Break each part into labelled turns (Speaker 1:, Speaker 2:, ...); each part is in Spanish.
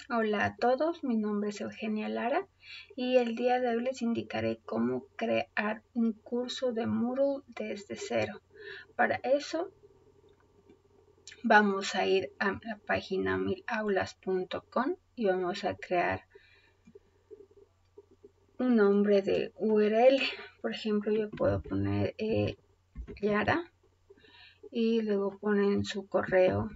Speaker 1: Hola a todos, mi nombre es Eugenia Lara y el día de hoy les indicaré cómo crear un curso de Moodle desde cero. Para eso vamos a ir a la página milaulas.com y vamos a crear un nombre de URL. Por ejemplo, yo puedo poner Yara y luego ponen su correo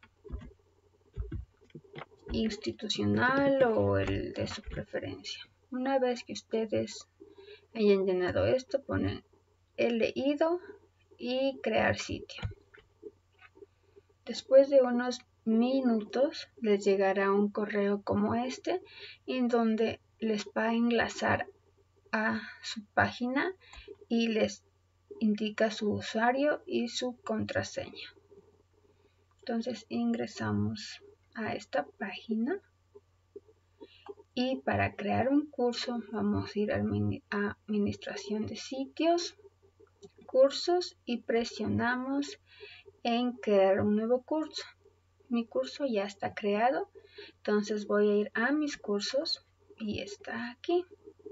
Speaker 1: institucional o el de su preferencia. Una vez que ustedes hayan llenado esto, ponen he leído y crear sitio. Después de unos minutos les llegará un correo como este, en donde les va a enlazar a su página y les indica su usuario y su contraseña. Entonces ingresamos a esta página y para crear un curso vamos a ir a administración de sitios, cursos y presionamos en crear un nuevo curso. Mi curso ya está creado, entonces voy a ir a mis cursos y está aquí.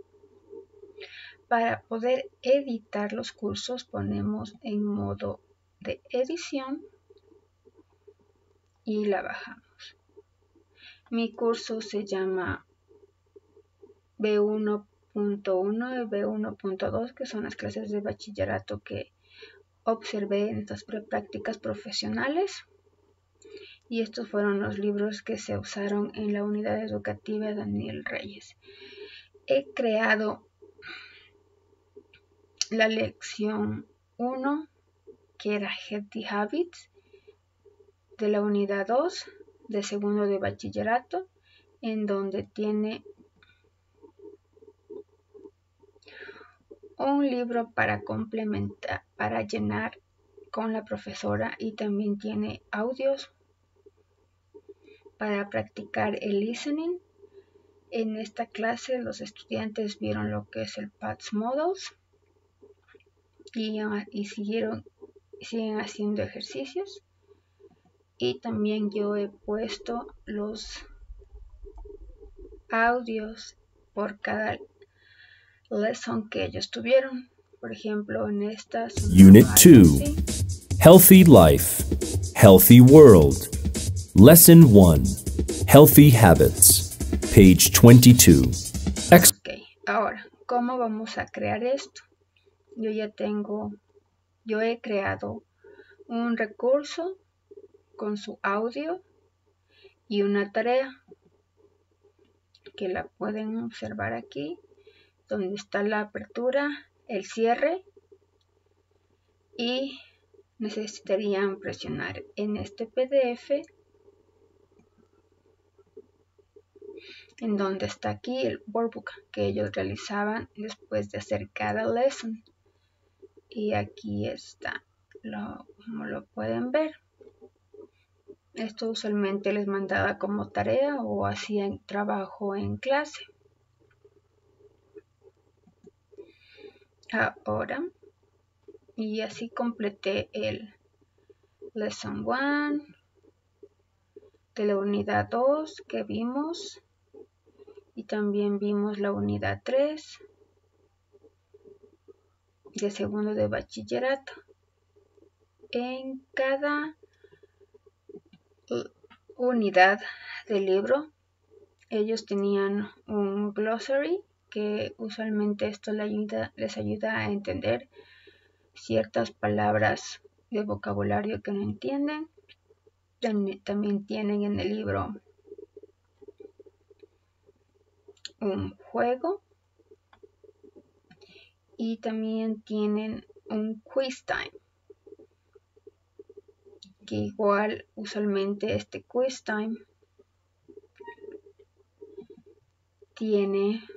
Speaker 1: Para poder editar los cursos ponemos en modo de edición y la bajamos. Mi curso se llama B1.1 y B1.2, que son las clases de bachillerato que observé en estas prácticas profesionales. Y estos fueron los libros que se usaron en la unidad educativa Daniel Reyes. He creado la lección 1, que era Healthy Habits, de la unidad 2, de segundo de bachillerato, en donde tiene un libro para complementar, para llenar con la profesora, y también tiene audios para practicar el listening. En esta clase los estudiantes vieron lo que es el PATS Models y siguen haciendo ejercicios. Y también yo he puesto los audios por cada lesson que ellos tuvieron. Por ejemplo, en estas
Speaker 2: Unit 2, Healthy Life, Healthy World. Lesson 1, Healthy Habits, page 22.
Speaker 1: Ok, ahora, ¿cómo vamos a crear esto? Yo he creado un recurso con su audio y una tarea que la pueden observar aquí, donde está la apertura, el cierre, y necesitarían presionar en este PDF en donde está aquí el workbook que ellos realizaban después de hacer cada lesson, y aquí está, como lo pueden ver. Esto usualmente les mandaba como tarea o hacían trabajo en clase. Ahora, y así completé el Lesson 1 de la unidad 2 que vimos, y también vimos la unidad 3 de segundo de bachillerato. En cada unidad del libro ellos tenían un glossary, que usualmente esto les ayuda a entender ciertas palabras de vocabulario que no entienden. También tienen en el libro un juego y también tienen un quiz time, que igual usualmente este quiz time tiene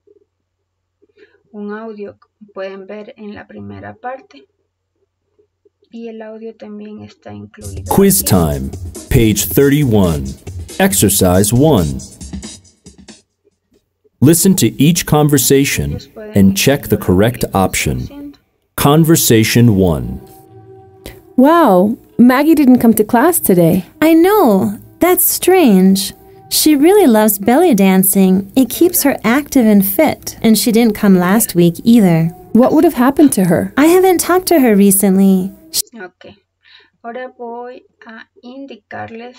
Speaker 1: un audio, como pueden ver en la primera parte, y el audio también está incluido.
Speaker 2: Quiz time, page 31. Exercise 1. Listen to each conversation and check the correct option. Conversation 1.
Speaker 3: Wow, Maggie didn't come to class today.
Speaker 4: I know. That's strange.
Speaker 3: She really loves belly dancing. It keeps her active and fit. And she didn't come last week either.
Speaker 4: What would have happened to her?
Speaker 3: I haven't talked to her recently.
Speaker 1: Ok, ahora voy a indicarles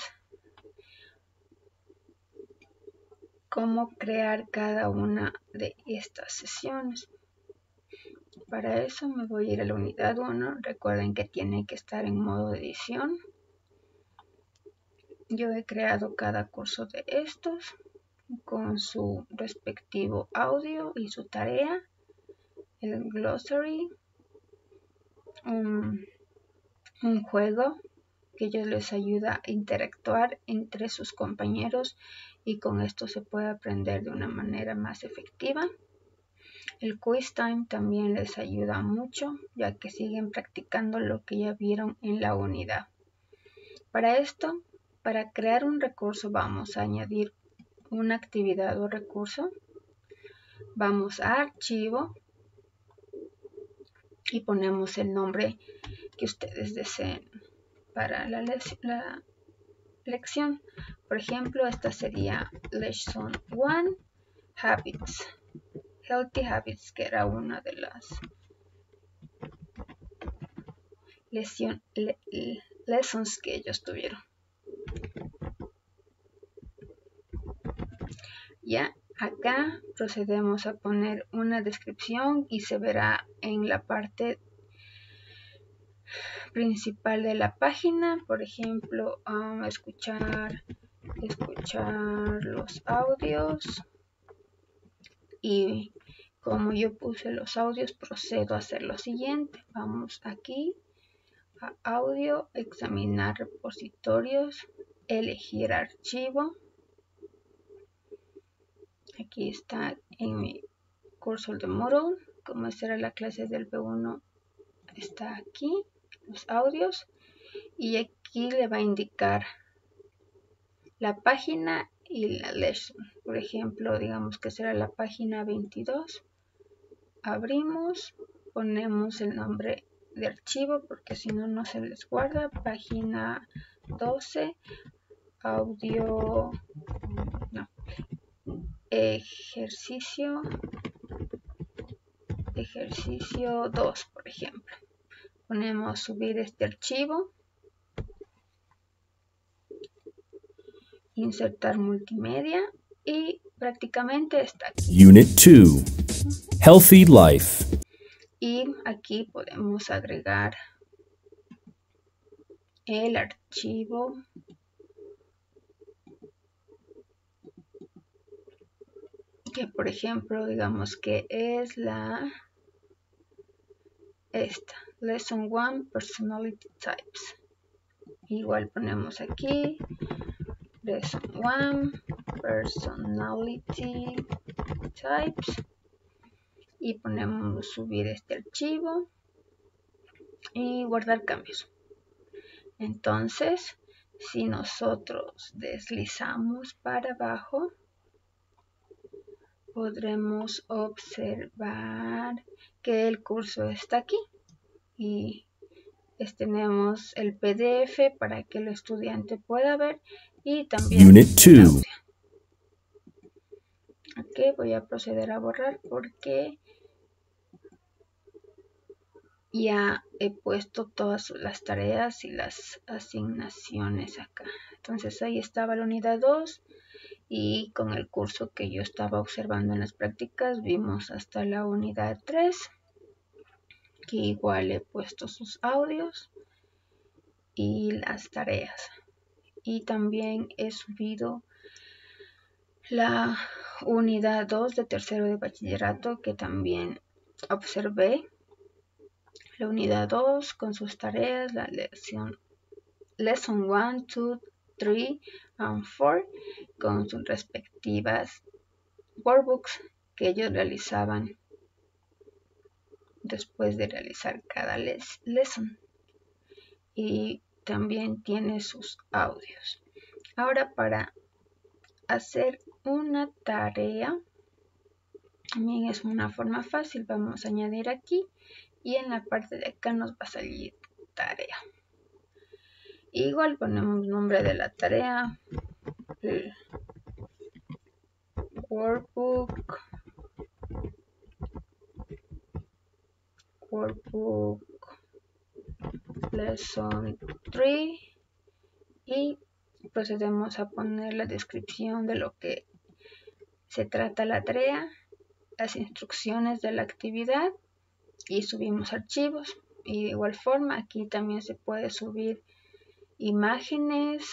Speaker 1: cómo crear cada una de estas sesiones. Para eso me voy a ir a la unidad 1. Recuerden que tiene que estar en modo de edición. Yo he creado cada curso de estos con su respectivo audio y su tarea, el glossary, un juego que ellos les ayuda a interactuar entre sus compañeros y con esto se puede aprender de una manera más efectiva. El quiz time también les ayuda mucho ya que siguen practicando lo que ya vieron en la unidad. Para esto, para crear un recurso vamos a añadir una actividad o recurso. Vamos a archivo y ponemos el nombre que ustedes deseen para la lección. Por ejemplo, esta sería Lesson 1, Habits, Healthy Habits, que era una de las lessons que ellos tuvieron. Ya, acá procedemos a poner una descripción y se verá en la parte principal de la página. Por ejemplo, escuchar los audios, y como yo puse los audios procedo a hacer lo siguiente. Vamos aquí a audio, examinar repositorios, elegir archivo. Aquí está en mi curso de Moodle, como esta era la clase del B1, está aquí los audios y aquí le va a indicar la página y la lesson. Por ejemplo, digamos que será la página 22. Abrimos, ponemos el nombre de archivo porque si no, no se les guarda. Página 12, audio, no, ejercicio 2, por ejemplo. Ponemos subir este archivo, insertar multimedia y prácticamente está aquí.
Speaker 2: Unit 2, Healthy Life.
Speaker 1: Y aquí podemos agregar el archivo que, por ejemplo, digamos que es esta, Lesson 1, Personality Types. Igual ponemos aquí, Lesson 1, Personality Types. Y ponemos subir este archivo y guardar cambios. Entonces, si nosotros deslizamos para abajo, podremos observar que el curso está aquí y tenemos el PDF para que el estudiante pueda ver y también
Speaker 2: Unit 2.
Speaker 1: Ok, voy a proceder a borrar porque ya he puesto todas las tareas y las asignaciones acá. Entonces ahí estaba la unidad 2 y con el curso que yo estaba observando en las prácticas vimos hasta la unidad 3, que igual he puesto sus audios y las tareas. Y también he subido la unidad 2 de tercero de bachillerato que también observé. La unidad 2 con sus tareas, la lesson 1, 2, 3 y 4 con sus respectivas workbooks que ellos realizaban después de realizar cada lesson. Y también tiene sus audios. Ahora, para hacer una tarea, también es una forma fácil. Vamos a añadir aquí y en la parte de acá nos va a salir tarea. Igual ponemos nombre de la tarea, Workbook Lesson 3 y procedemos a poner la descripción de lo que se trata la tarea, las instrucciones de la actividad y subimos archivos. Y de igual forma aquí también se puede subir imágenes,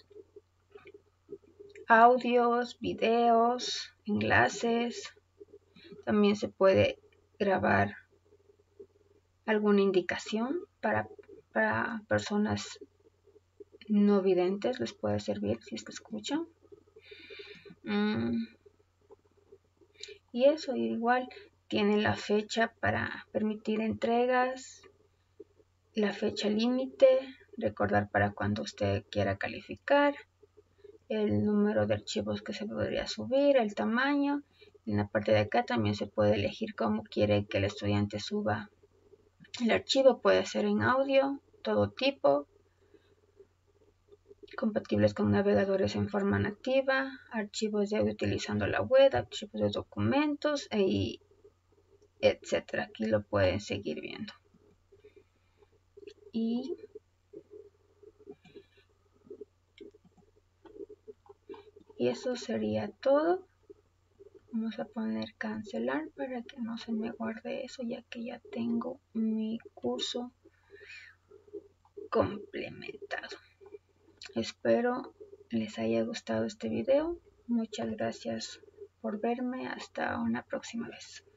Speaker 1: audios, videos, enlaces. También se puede grabar alguna indicación para personas no videntes, les puede servir si es que escuchan. Y eso igual tiene la fecha para permitir entregas, la fecha límite, recordar para cuando usted quiera calificar, el número de archivos que se podría subir, el tamaño. En la parte de acá también se puede elegir cómo quiere que el estudiante suba el archivo. Puede ser en audio, todo tipo, compatibles con navegadores en forma nativa, archivos de audio utilizando la web, archivos de documentos, etcétera. Aquí lo pueden seguir viendo. Y eso sería todo. Vamos a poner cancelar para que no se me guarde eso, ya que ya tengo mi curso complementado. Espero les haya gustado este video. Muchas gracias por verme. Hasta una próxima vez.